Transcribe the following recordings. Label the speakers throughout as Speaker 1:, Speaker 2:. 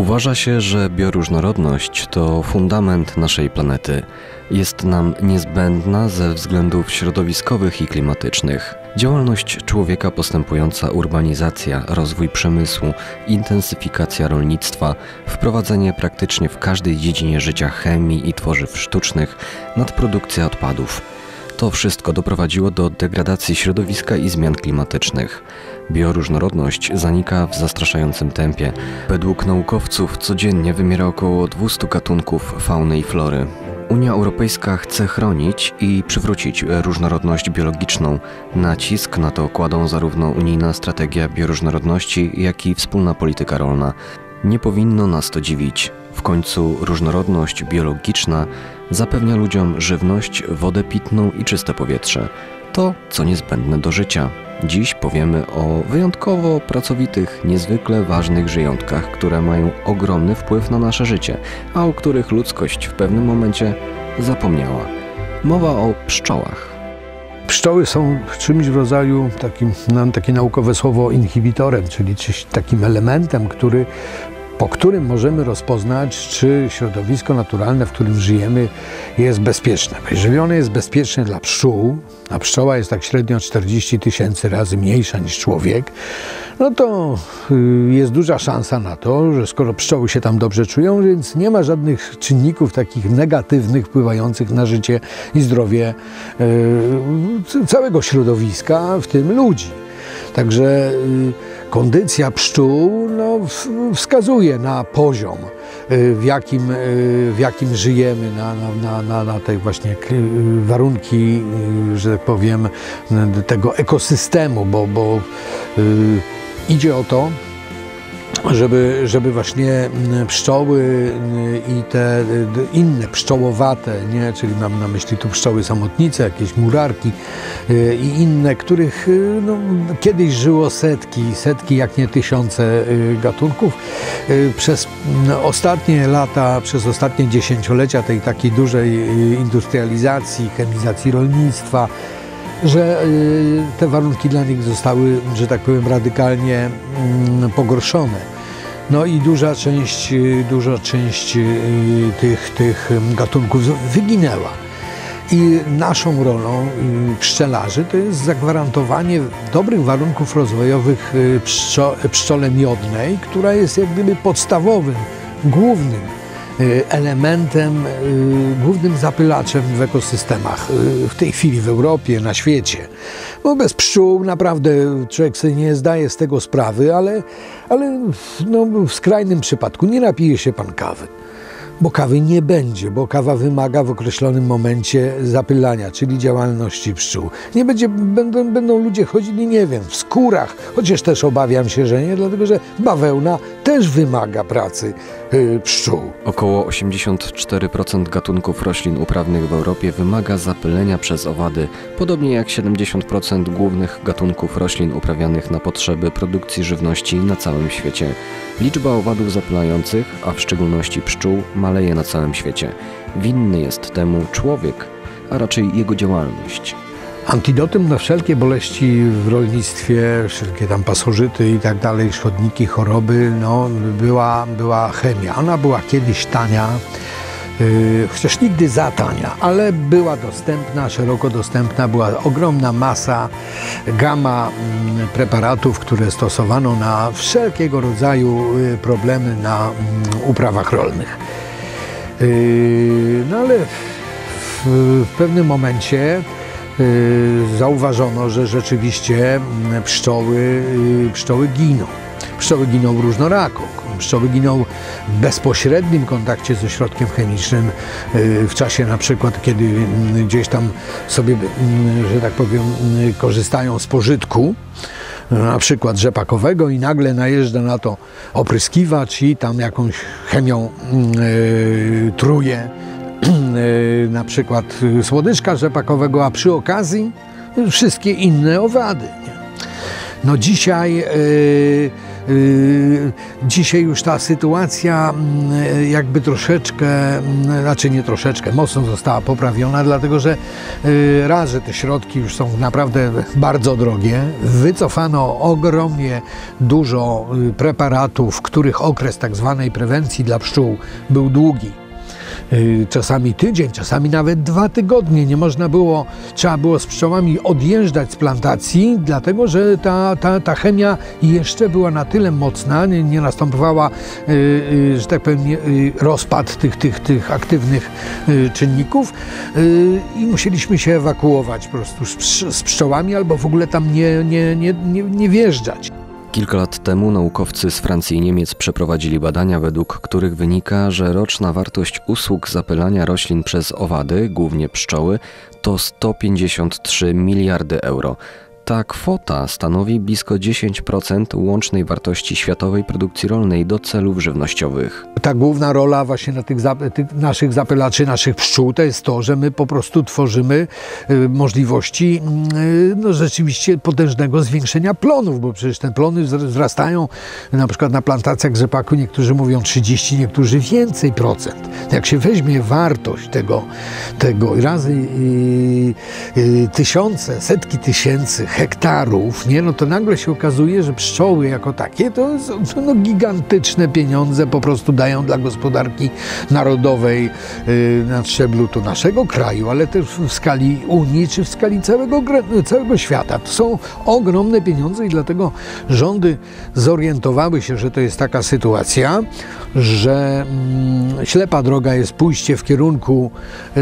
Speaker 1: Uważa się, że bioróżnorodność to fundament naszej planety. Jest nam niezbędna ze względów środowiskowych i klimatycznych. Działalność człowieka, postępująca urbanizacja, rozwój przemysłu, intensyfikacja rolnictwa, wprowadzenie praktycznie w każdej dziedzinie życia chemii i tworzyw sztucznych, nadprodukcja odpadów. To wszystko doprowadziło do degradacji środowiska i zmian klimatycznych. Bioróżnorodność zanika w zastraszającym tempie. Według naukowców codziennie wymiera około 200 gatunków fauny i flory. Unia Europejska chce chronić i przywrócić różnorodność biologiczną. Nacisk na to kładą zarówno unijna strategia bioróżnorodności, jak i wspólna polityka rolna. Nie powinno nas to dziwić. W końcu różnorodność biologiczna zapewnia ludziom żywność, wodę pitną i czyste powietrze. To, co niezbędne do życia. Dziś powiemy o wyjątkowo pracowitych, niezwykle ważnych żyjątkach, które mają ogromny wpływ na nasze życie, a o których ludzkość w pewnym momencie zapomniała. Mowa o pszczołach.
Speaker 2: Pszczoły są czymś w rodzaju, takie naukowe słowo, inhibitorem, czyli takim elementem, po którym możemy rozpoznać, czy środowisko naturalne, w którym żyjemy, jest bezpieczne. Jeżeli ono jest bezpieczne dla pszczół, a pszczoła jest tak średnio 40 000 razy mniejsza niż człowiek, no to jest duża szansa na to, że skoro pszczoły się tam dobrze czują, więc nie ma żadnych czynników takich negatywnych wpływających na życie i zdrowie całego środowiska, w tym ludzi. Także kondycja pszczół wskazuje na poziom, w jakim żyjemy, na te właśnie warunki, że tak powiem, tego ekosystemu, bo idzie o to, żeby właśnie pszczoły i te inne pszczołowate, czyli mam na myśli tu pszczoły samotnice, jakieś murarki i inne, których kiedyś żyło setki, jak nie tysiące gatunków. Przez ostatnie lata, przez ostatnie dziesięciolecia tej takiej dużej industrializacji, chemizacji rolnictwa, że te warunki dla nich zostały, że tak powiem, radykalnie pogorszone. No i duża część tych gatunków wyginęła. I naszą rolą pszczelarzy to jest zagwarantowanie dobrych warunków rozwojowych pszczole miodnej, która jest jak gdyby podstawowym, głównym elementem, głównym zapylaczem w ekosystemach w tej chwili w Europie, na świecie. Bo bez pszczół naprawdę człowiek sobie nie zdaje z tego sprawy, ale w skrajnym przypadku nie napije się pan kawy. Bo kawy nie będzie, bo kawa wymaga w określonym momencie zapylania, czyli działalności pszczół. Nie będzie, będą ludzie chodzili, nie wiem, w skórach, chociaż też obawiam się, że nie, dlatego że bawełna też wymaga pracy pszczół.
Speaker 1: Około 84% gatunków roślin uprawnych w Europie wymaga zapylenia przez owady, podobnie jak 70% głównych gatunków roślin uprawianych na potrzeby produkcji żywności na całym świecie. Liczba owadów zapylających, a w szczególności pszczół, maleje na całym świecie. Winny jest temu człowiek, a raczej jego działalność.
Speaker 2: Antidotum na wszelkie boleści w rolnictwie, wszelkie tam pasożyty i tak dalej, szkodniki, choroby, była chemia. Ona była kiedyś tania, chociaż nigdy za tania, ale była dostępna, szeroko dostępna, była ogromna masa, gama preparatów, które stosowano na wszelkiego rodzaju problemy na uprawach rolnych. No ale w pewnym momencie zauważono, że rzeczywiście pszczoły giną. Pszczoły giną różnorako. Pszczoły giną w bezpośrednim kontakcie ze środkiem chemicznym, w czasie na przykład, kiedy gdzieś tam sobie, że tak powiem, korzystają z pożytku, na przykład rzepakowego, i nagle najeżdża na to opryskiwacz i tam jakąś chemią truje na przykład słodyczka rzepakowego, a przy okazji wszystkie inne owady. No dzisiaj Dzisiaj już ta sytuacja jakby troszeczkę, znaczy nie troszeczkę, mocno została poprawiona, dlatego że raz, że te środki już są naprawdę bardzo drogie, wycofano ogromnie dużo preparatów, których okres tak zwanej prewencji dla pszczół był długi. Czasami tydzień, czasami nawet 2 tygodnie. Nie można było, trzeba było z pszczołami odjeżdżać z plantacji, dlatego że ta chemia jeszcze była na tyle mocna, nie następowała, że tak powiem, rozpad tych aktywnych czynników i musieliśmy się ewakuować po prostu z pszczołami albo w ogóle tam nie wjeżdżać.
Speaker 1: Kilka lat temu naukowcy z Francji i Niemiec przeprowadzili badania, według których wynika, że roczna wartość usług zapylania roślin przez owady, głównie pszczoły, to 153 miliardy euro. Ta kwota stanowi blisko 10% łącznej wartości światowej produkcji rolnej do celów żywnościowych.
Speaker 2: Ta główna rola właśnie na tych naszych zapylaczy, naszych pszczół, to jest to, że my po prostu tworzymy możliwości rzeczywiście potężnego zwiększenia plonów, bo przecież te plony wzrastają na przykład na plantacjach rzepaku, niektórzy mówią 30, niektórzy więcej procent. Jak się weźmie wartość tego razy tysiące, setki tysięcy hektarów, no to nagle się okazuje, że pszczoły jako takie to są gigantyczne pieniądze po prostu dają dla gospodarki narodowej na szczeblu to naszego kraju, ale też w skali Unii czy w skali całego świata. To są ogromne pieniądze i dlatego rządy zorientowały się, że to jest taka sytuacja, że ślepa droga jest pójście w kierunku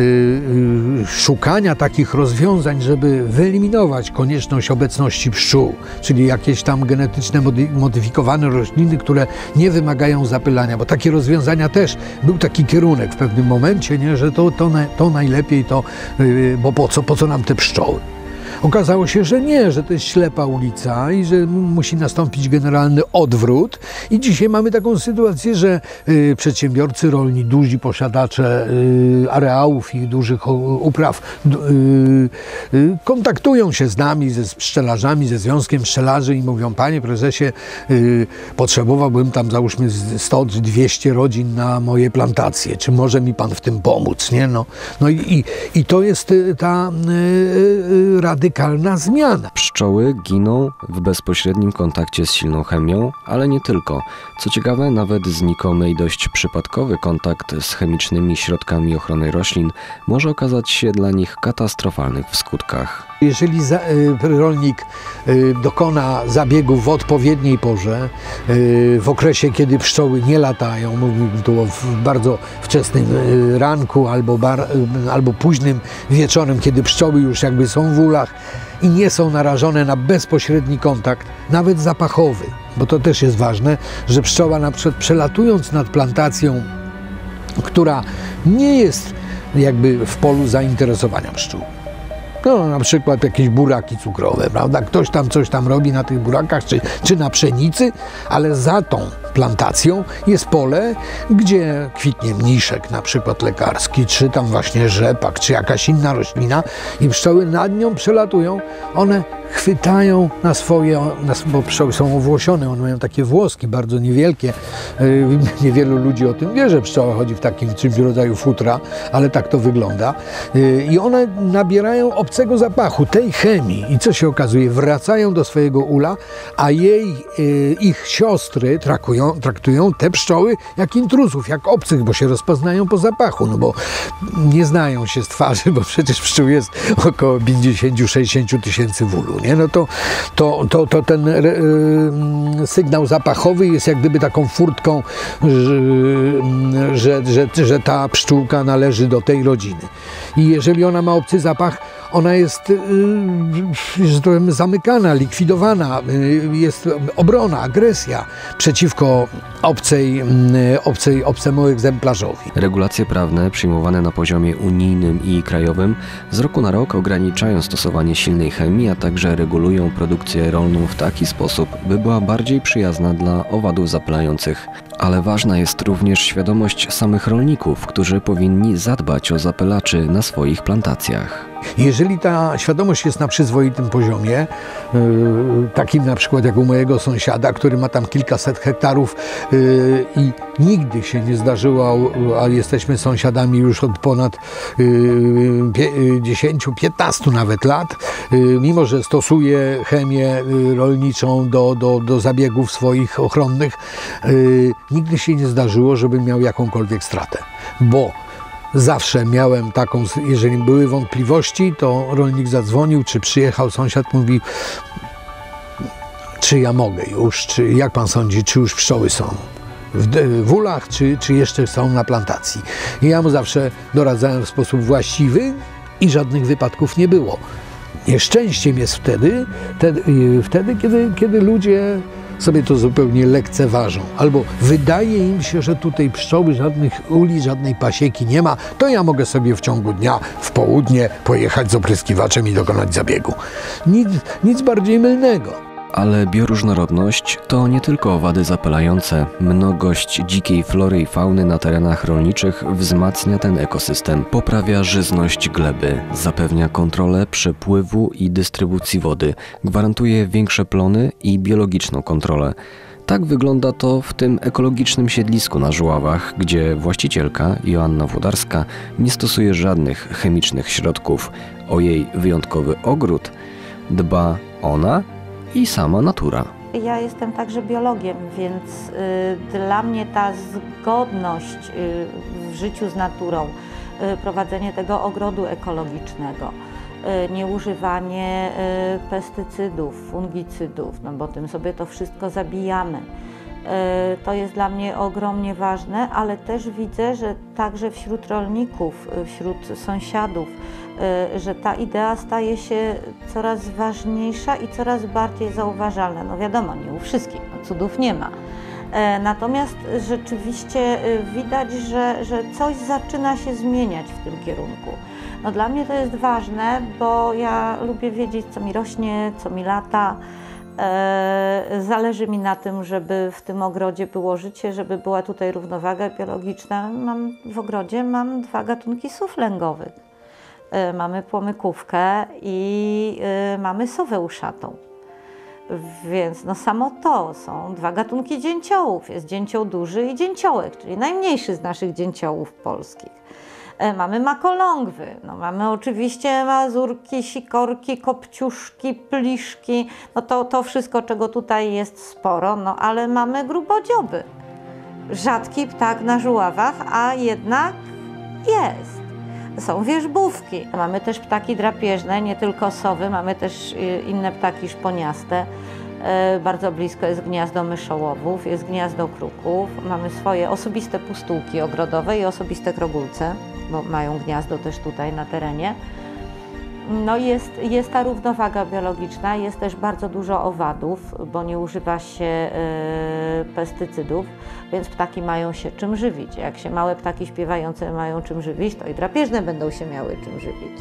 Speaker 2: szukania takich rozwiązań, żeby wyeliminować konieczność obecności pszczół, czyli jakieś tam genetyczne modyfikowane rośliny, które nie wymagają zapylania, bo takie rozwiązania też, był taki kierunek w pewnym momencie, nie, że to najlepiej, bo po co nam te pszczoły? Okazało się, że nie, że to jest ślepa ulica i że musi nastąpić generalny odwrót. I dzisiaj mamy taką sytuację, że przedsiębiorcy rolni, duzi posiadacze areałów i dużych upraw kontaktują się z nami, ze pszczelarzami, ze Związkiem Pszczelarzy i mówią: panie prezesie, potrzebowałbym tam załóżmy 100 czy 200 rodzin na moje plantacje. Czy może mi pan w tym pomóc? Nie? I to jest ta radykalna zmiana.
Speaker 1: Pszczoły giną w bezpośrednim kontakcie z silną chemią, ale nie tylko. Co ciekawe, nawet znikomy i dość przypadkowy kontakt z chemicznymi środkami ochrony roślin może okazać się dla nich katastrofalny w skutkach.
Speaker 2: Jeżeli rolnik dokona zabiegów w odpowiedniej porze, w okresie, kiedy pszczoły nie latają, mówimy tu o bardzo wczesnym ranku albo późnym wieczorem, kiedy pszczoły już jakby są w ulach i nie są narażone na bezpośredni kontakt, nawet zapachowy, bo to też jest ważne, że pszczoła na przykład przelatując nad plantacją, która nie jest jakby w polu zainteresowania pszczół, na przykład jakieś buraki cukrowe, prawda? Ktoś tam coś tam robi na tych burakach, czy na pszenicy, ale za tą plantacją jest pole, gdzie kwitnie mniszek, na przykład lekarski, czy tam właśnie rzepak, czy jakaś inna roślina i pszczoły nad nią przelatują, one chwytają na swoje, bo pszczoły są owłosione, one mają takie włoski bardzo niewielkie. Niewielu ludzi o tym wie, że pszczoła chodzi w takim czymś rodzaju futra, ale tak to wygląda. I one nabierają obcego zapachu, tej chemii i co się okazuje, wracają do swojego ula, a ich siostry traktują te pszczoły jak intruzów, jak obcych, bo się rozpoznają po zapachu, bo nie znają się z twarzy, bo przecież pszczół jest około 50-60 tysięcy w ulu. Nie? To ten sygnał zapachowy jest jak gdyby taką furtką, że ta pszczółka należy do tej rodziny. I jeżeli ona ma obcy zapach, ona jest, że to powiem, zamykana, likwidowana, jest obrona, agresja przeciwko obcemu egzemplarzowi.
Speaker 1: Regulacje prawne przyjmowane na poziomie unijnym i krajowym z roku na rok ograniczają stosowanie silnej chemii, a także regulują produkcję rolną w taki sposób, by była bardziej przyjazna dla owadów zapylających. Ale ważna jest również świadomość samych rolników, którzy powinni zadbać o zapylaczy na swoich plantacjach.
Speaker 2: Jeżeli ta świadomość jest na przyzwoitym poziomie, takim na przykład jak u mojego sąsiada, który ma tam kilkaset hektarów i nigdy się nie zdarzyło, a jesteśmy sąsiadami już od ponad 10-15 nawet lat, mimo że stosuje chemię rolniczą do zabiegów swoich ochronnych, nigdy się nie zdarzyło, żeby miał jakąkolwiek stratę, bo zawsze miałem taką, jeżeli były wątpliwości, to rolnik zadzwonił, czy przyjechał sąsiad, mówi, czy ja mogę już, czy jak pan sądzi, czy już pszczoły są w ulach, czy jeszcze są na plantacji. I ja mu zawsze doradzałem w sposób właściwy i żadnych wypadków nie było. Nieszczęściem jest wtedy kiedy ludzie sobie to zupełnie lekceważą. Albo wydaje im się, że tutaj pszczoły, żadnych uli, żadnej pasieki nie ma, to ja mogę sobie w ciągu dnia, w południe pojechać z opryskiwaczem i dokonać zabiegu. Nic bardziej mylnego.
Speaker 1: Ale bioróżnorodność to nie tylko owady zapylające. Mnogość dzikiej flory i fauny na terenach rolniczych wzmacnia ten ekosystem, poprawia żyzność gleby, zapewnia kontrolę przepływu i dystrybucji wody, gwarantuje większe plony i biologiczną kontrolę. Tak wygląda to w tym ekologicznym siedlisku na Żuławach, gdzie właścicielka Joanna Włodarska nie stosuje żadnych chemicznych środków. O jej wyjątkowy ogród dba ona i sama natura.
Speaker 3: Ja jestem także biologiem, więc dla mnie ta zgodność w życiu z naturą, prowadzenie tego ogrodu ekologicznego, nieużywanie pestycydów, fungicydów, no bo tym sobie to wszystko zabijamy. To jest dla mnie ogromnie ważne, ale też widzę, że także wśród rolników, wśród sąsiadów, że ta idea staje się coraz ważniejsza i coraz bardziej zauważalna. No wiadomo, nie u wszystkich, no cudów nie ma. Natomiast rzeczywiście widać, że coś zaczyna się zmieniać w tym kierunku. No dla mnie to jest ważne, bo ja lubię wiedzieć, co mi rośnie, co mi lata. Zależy mi na tym, żeby w tym ogrodzie było życie, żeby była tutaj równowaga biologiczna. W ogrodzie mam 2 gatunki sów lęgowych. Mamy płomykówkę i mamy sowę uszatą. Więc no samo to są 2 gatunki dzięciołów. Jest dzięcioł duży i dzięciołek, czyli najmniejszy z naszych dzięciołów polskich. Mamy makolągwy, no mamy oczywiście mazurki, sikorki, kopciuszki, pliszki, no to wszystko, czego tutaj jest sporo, no ale mamy grubodzioby. Rzadki ptak na Żuławach, a jednak jest. Są wierzbówki. Mamy też ptaki drapieżne, nie tylko sowy, mamy też inne ptaki szponiaste. Bardzo blisko jest gniazdo myszołowów, jest gniazdo kruków. Mamy swoje osobiste pustułki ogrodowe i osobiste krogulce, bo mają gniazdo też tutaj na terenie. No jest ta równowaga biologiczna, jest też bardzo dużo owadów, bo nie używa się pestycydów, więc ptaki mają się czym żywić. Jak się małe ptaki śpiewające mają czym żywić, to i drapieżne będą się miały czym żywić.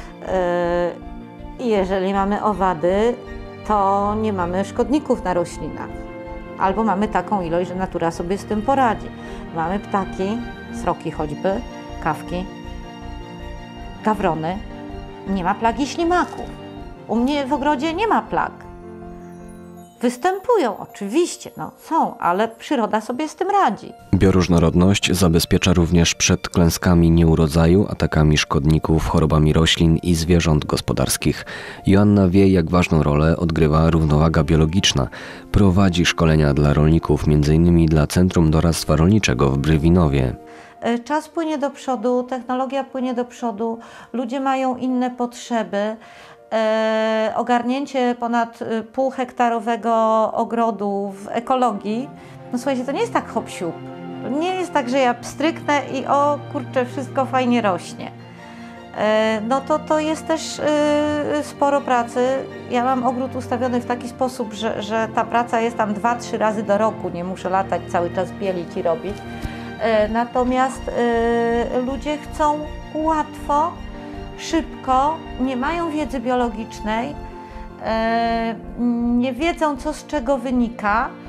Speaker 3: I jeżeli mamy owady, to nie mamy szkodników na roślinach. Albo mamy taką ilość, że natura sobie z tym poradzi. Mamy ptaki, sroki choćby, kawki, gawrony. Nie ma plagi ślimaków. U mnie w ogrodzie nie ma plag. Występują oczywiście, no są, ale przyroda sobie z tym radzi.
Speaker 1: Bioróżnorodność zabezpiecza również przed klęskami nieurodzaju, atakami szkodników, chorobami roślin i zwierząt gospodarskich. Joanna wie, jak ważną rolę odgrywa równowaga biologiczna. Prowadzi szkolenia dla rolników, m.in. dla Centrum Doradztwa Rolniczego w Brywinowie.
Speaker 3: Czas płynie do przodu, technologia płynie do przodu, ludzie mają inne potrzeby. Ogarnięcie ponad półhektarowego ogrodu w ekologii, no słuchajcie, to nie jest tak hop-siup. To nie jest tak, że ja pstryknę i o kurczę, wszystko fajnie rośnie. No to jest też sporo pracy. Ja mam ogród ustawiony w taki sposób, że ta praca jest tam 2-3 razy do roku, nie muszę latać cały czas bielić i robić. Natomiast ludzie chcą łatwo, szybko, nie mają wiedzy biologicznej, nie wiedzą, co z czego wynika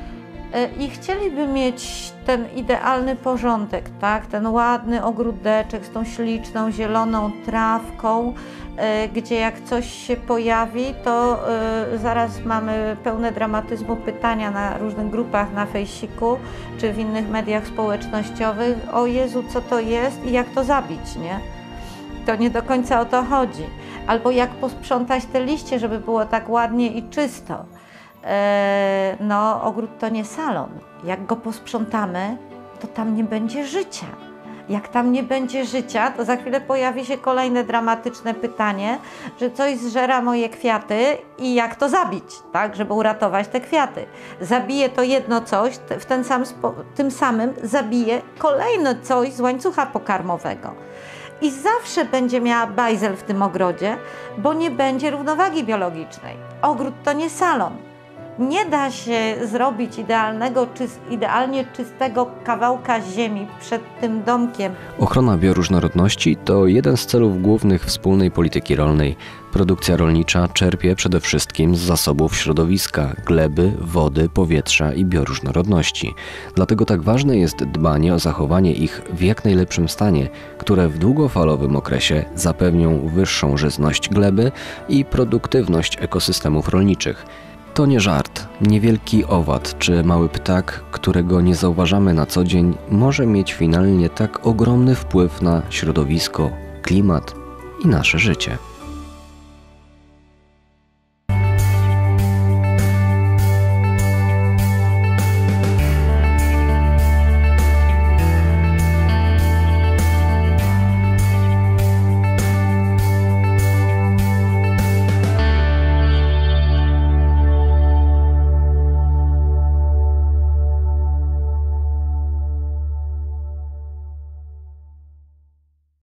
Speaker 3: i chcieliby mieć ten idealny porządek, tak? Ten ładny ogródeczek z tą śliczną, zieloną trawką, gdzie jak coś się pojawi, to zaraz mamy pełne dramatyzmu pytania na różnych grupach na Fejsiku czy w innych mediach społecznościowych: o Jezu, co to jest i jak to zabić, nie? To nie do końca o to chodzi. Albo jak posprzątać te liście, żeby było tak ładnie i czysto. No, ogród to nie salon. Jak go posprzątamy, to tam nie będzie życia. Jak tam nie będzie życia, to za chwilę pojawi się kolejne dramatyczne pytanie, że coś zżera moje kwiaty i jak to zabić, tak, żeby uratować te kwiaty. Zabije to jedno coś, tym samym zabije kolejne coś z łańcucha pokarmowego. I zawsze będzie miała bajzel w tym ogrodzie, bo nie będzie równowagi biologicznej. Ogród to nie salon. Nie da się zrobić idealnie czystego kawałka ziemi przed tym domkiem.
Speaker 1: Ochrona bioróżnorodności to jeden z celów głównych wspólnej polityki rolnej. Produkcja rolnicza czerpie przede wszystkim z zasobów środowiska, gleby, wody, powietrza i bioróżnorodności. Dlatego tak ważne jest dbanie o zachowanie ich w jak najlepszym stanie, które w długofalowym okresie zapewnią wyższą żyzność gleby i produktywność ekosystemów rolniczych. To nie żart. Niewielki owad czy mały ptak, którego nie zauważamy na co dzień, może mieć finalnie tak ogromny wpływ na środowisko, klimat i nasze życie.